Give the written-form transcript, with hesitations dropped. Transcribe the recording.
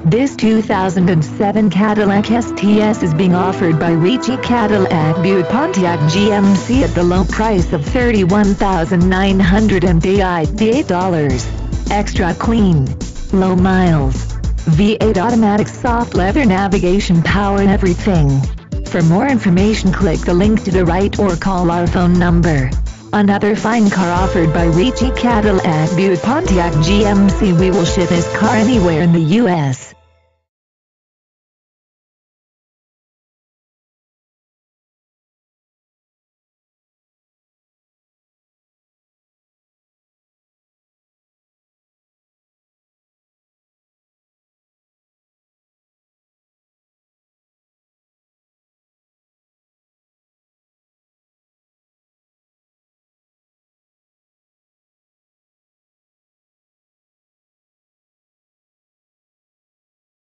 This 2007 Cadillac STS is being offered by Ricci Cadillac Butte Pontiac GMC at the low price of $31,988. Extra clean, low miles, V8 automatic soft leather navigation power everything. For more information, click the link to the right or call our phone number. Another fine car offered by Ricci Cadillac Butte Pontiac GMC. We will ship this car anywhere in the U.S.